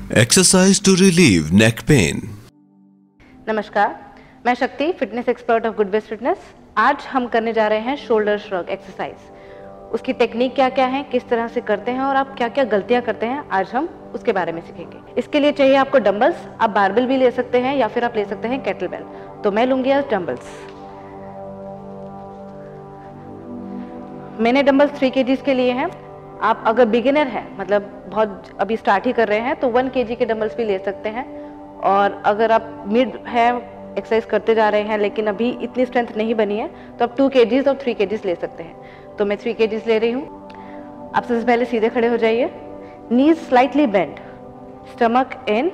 Exercise to relieve neck pain. नमस्कार, मैं Shakti, fitness expert of good best fitness. आज हम करने जा रहे हैं शोल्डर श्रग एक्सरसाइज। उसकी टेक्निक क्या क्या है, किस तरह से करते हैं और आप क्या क्या गलतियां करते हैं, आज हम उसके बारे में सीखेंगे। इसके लिए चाहिए आपको डंबल्स। आप बारबेल भी ले सकते हैं या फिर आप ले सकते हैं केटलबेल। तो मैं लूंगी आज डंबल्स। मैंने डंबल्स 3 kg के लिए हैं। आप अगर बिगिनर हैं, मतलब बहुत अभी स्टार्ट ही कर रहे हैं, तो 1 kg के डंबल्स भी ले सकते हैं। और अगर आप मिड है, एक्सरसाइज करते जा रहे हैं लेकिन अभी इतनी स्ट्रेंथ नहीं बनी है, तो आप 2 kg और 3 kg ले सकते हैं। तो मैं 3 kg ले रही हूँ। आप सबसे पहले सीधे खड़े हो जाइए, knees slightly bend, stomach in,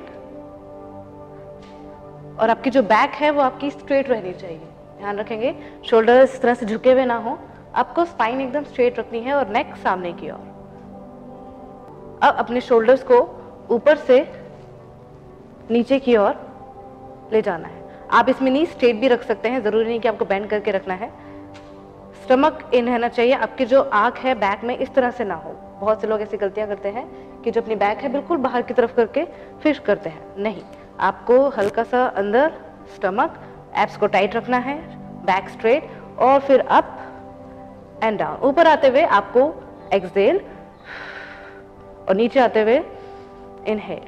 और आपकी जो बैक है वो आपकी स्ट्रेट रहनी चाहिए। ध्यान रखेंगे शोल्डर इस तरह से झुके हुए ना हो, आपको स्पाइन एकदम स्ट्रेट रखनी है और नेक सामने की ओर। अब अपने शोल्डर्स को ऊपर से नीचे की ओर ले जाना है। आप इसमें नी स्ट्रेट भी रख सकते हैं, जरूरी नहीं कि आपको बेंड करके रखना है। स्टमक इन रहना चाहिए, आपकी जो आंख है बैक में इस तरह से ना हो। बहुत से लोग ऐसी गलतियां करते हैं कि जो अपनी बैक है बिल्कुल बाहर की तरफ करके फिश करते हैं। नहीं, आपको हल्का सा अंदर स्टमक, एब्स को टाइट रखना है, बैक स्ट्रेट, और फिर अप एंड डाउन। ऊपर आते हुए आपको एक्सहेल और नीचे आते हुए इनहेल।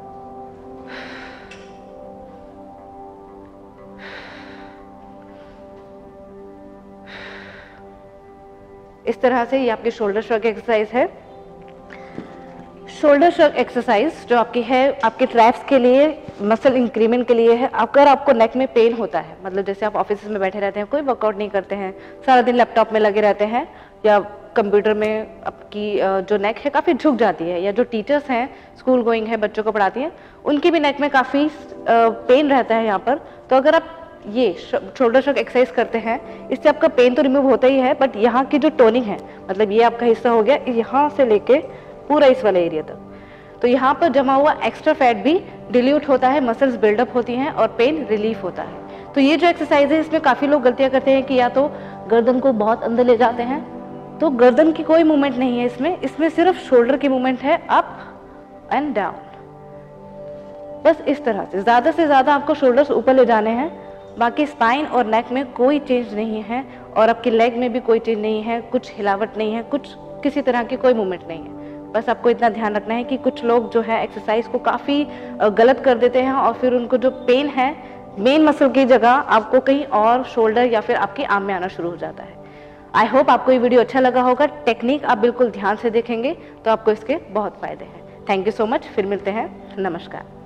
इस तरह से ये आपकी शोल्डर श्रग एक्सरसाइज है। शोल्डर श्रग एक्सरसाइज जो आपकी है, आपके ट्रैप्स के लिए, मसल इंक्रीमेंट के लिए है। अगर आपको नेक में पेन होता है, मतलब जैसे आप ऑफिस में बैठे रहते हैं, कोई वर्कआउट नहीं करते हैं, सारा दिन लैपटॉप में लगे रहते हैं या कंप्यूटर में, आपकी जो नेक है काफ़ी झुक जाती है, या जो टीचर्स हैं, स्कूल गोइंग है, बच्चों को पढ़ाती हैं, उनकी भी नेक में काफ़ी पेन रहता है यहाँ पर। तो अगर आप ये शोल्डर श्रग एक्सरसाइज करते हैं, इससे आपका पेन तो रिमूव होता ही है, बट यहाँ की जो टोनिंग है, मतलब ये आपका हिस्सा हो गया, यहाँ से लेके पूरा इस वाले एरिया तक, तो यहाँ पर जमा हुआ एक्स्ट्रा फैट भी डिल्यूट होता है, मसल्स बिल्डअप होती हैं और पेन रिलीफ होता है। तो ये जो एक्सरसाइज है, इसमें काफ़ी लोग गलतियाँ करते हैं कि या तो गर्दन को बहुत अंदर ले जाते हैं, तो गर्दन की कोई मूवमेंट नहीं है इसमें सिर्फ शोल्डर की मूवमेंट है, अप एंड डाउन। बस इस तरह से ज़्यादा आपको शोल्डर्स ऊपर ले जाने हैं। बाकी स्पाइन और नेक में कोई चेंज नहीं है और आपकी लेग में भी कोई चेंज नहीं है, कुछ हिलावट नहीं है, कुछ किसी तरह की कोई मूवमेंट नहीं है। बस आपको इतना ध्यान रखना है कि कुछ लोग जो है एक्सरसाइज को काफ़ी गलत कर देते हैं और फिर उनको जो पेन है मेन मसल की जगह आपको कहीं और शोल्डर या फिर आपकी आर्म में आना शुरू हो जाता है। आई होप आपको ये वीडियो अच्छा लगा होगा। टेक्निक आप बिल्कुल ध्यान से देखेंगे तो आपको इसके बहुत फायदे हैं। Thank you so much. फिर मिलते हैं। नमस्कार।